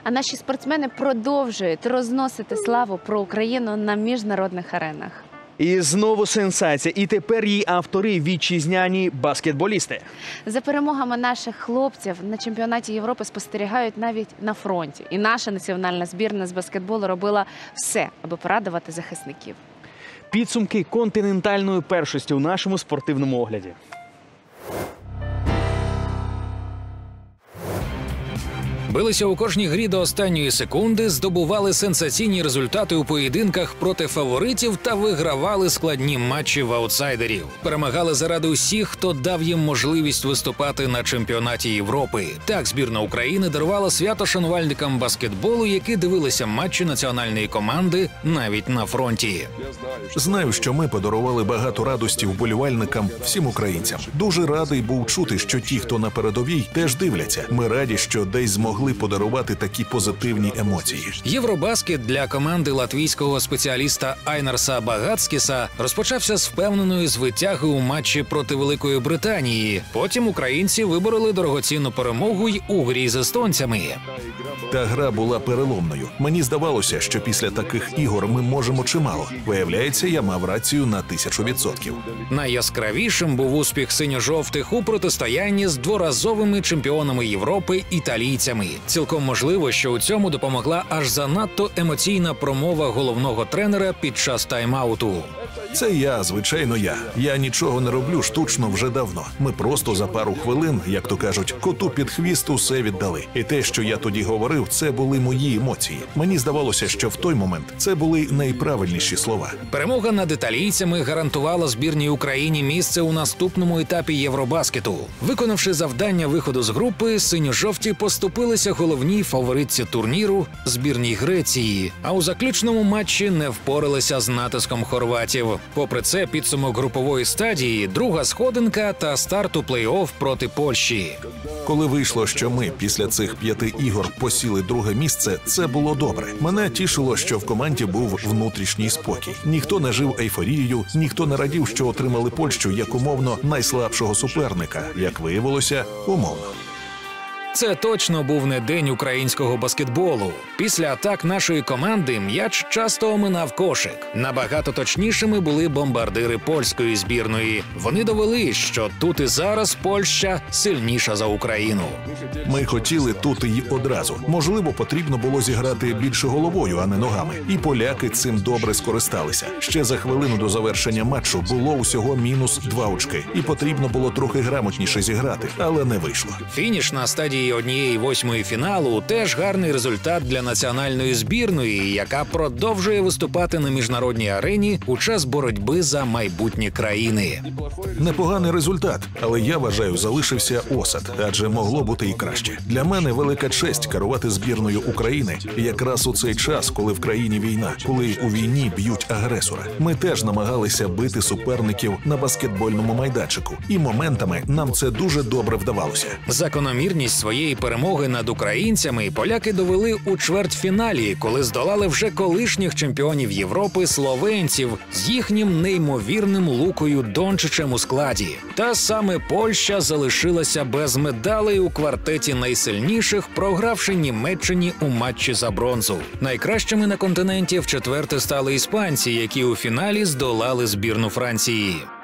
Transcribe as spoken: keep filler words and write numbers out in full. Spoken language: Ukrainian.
А наші спортсмени продовжують розносити славу про Україну на міжнародних аренах. І знову сенсація. І тепер її автори – вітчизняні баскетболісти. За перемогами наших хлопців на чемпіонаті Європи спостерігають навіть на фронті. І наша національна збірна з баскетболу робила все, аби порадувати захисників. Підсумки континентальної першості у нашому спортивному огляді. Билися у кожній грі до останньої секунди, здобували сенсаційні результати у поєдинках проти фаворитів та вигравали складні матчі в аутсайдерів. Перемагали заради усіх, хто дав їм можливість виступати на чемпіонаті Європи. Так збірна України дарувала свято шанувальникам баскетболу, які дивилися матчі національної команди навіть на фронті. Знаю, що ми подарували багато радості вболівальникам, всім українцям. Дуже радий був чути, що ті, хто на передовій, теж дивляться. Ми раді, що десь змогли подарувати такі позитивні емоції. Євробаскет для команди латвійського спеціаліста Айнарса Багацкіса розпочався з впевненої звитяги у матчі проти Великої Британії. Потім українці вибороли дорогоцінну перемогу й у грі з естонцями. Та гра була переломною. Мені здавалося, що після таких ігор ми можемо чимало. Виявляється, я мав рацію на тисячу відсотків. Найяскравішим був успіх синьо-жовтих у протистоянні з дворазовими чемпіонами Європи – італійцями. Цілком можливо, що у цьому допомогла аж занадто емоційна промова головного тренера під час тайм-ауту. Це я, звичайно, я. Я нічого не роблю штучно вже давно. Ми просто за пару хвилин, як то кажуть, коту під хвіст усе віддали. І те, що я тоді говорив, це були мої емоції. Мені здавалося, що в той момент це були найправильніші слова. Перемога над італійцями гарантувала збірній Україні місце у наступному етапі Євробаскету. Виконавши завдання виходу з групи, синьо-жовті поступилися головній фаворитці турніру – збірній Греції. А у заключному матчі не впоралися з натиском хорватів. Попри це, підсумок групової стадії, друга сходинка та старт у плей-офф проти Польщі. Коли вийшло, що ми після цих п'яти ігор посіли друге місце, це було добре. Мене тішило, що в команді був внутрішній спокій. Ніхто не жив ейфорією, ніхто не радів, що отримали Польщу як умовно найслабшого суперника. Як виявилося, умовно. Це точно був не день українського баскетболу. Після атак нашої команди м'яч часто оминав кошик. Набагато точнішими були бомбардири польської збірної. Вони довели, що тут і зараз Польща сильніша за Україну. Ми хотіли тут і одразу. Можливо, потрібно було зіграти більше головою, а не ногами. І поляки цим добре скористалися. Ще за хвилину до завершення матчу було усього мінус два очки. І потрібно було трохи грамотніше зіграти, але не вийшло. Фініш на стадії однієї восьмої фіналу – теж гарний результат для національної збірної, яка продовжує виступати на міжнародній арені у час боротьби за майбутнє країни. Непоганий результат, але я вважаю, залишився осад, адже могло бути і краще. Для мене велика честь керувати збірною України якраз у цей час, коли в країні війна, коли у війні б'ють агресора. Ми теж намагалися бити суперників на баскетбольному майданчику, і моментами нам це дуже добре вдавалося. Закономірність своєї перемоги над українцями поляки довели у чвертьфіналі, коли здолали вже колишніх чемпіонів Європи словенців з їхнім неймовірним Лукою Дончичем у складі. Та саме Польща залишилася без медалей у квартеті найсильніших, програвши Німеччині у матчі за бронзу. Найкращими на континенті вчетверте стали іспанці, які у фіналі здолали збірну Франції.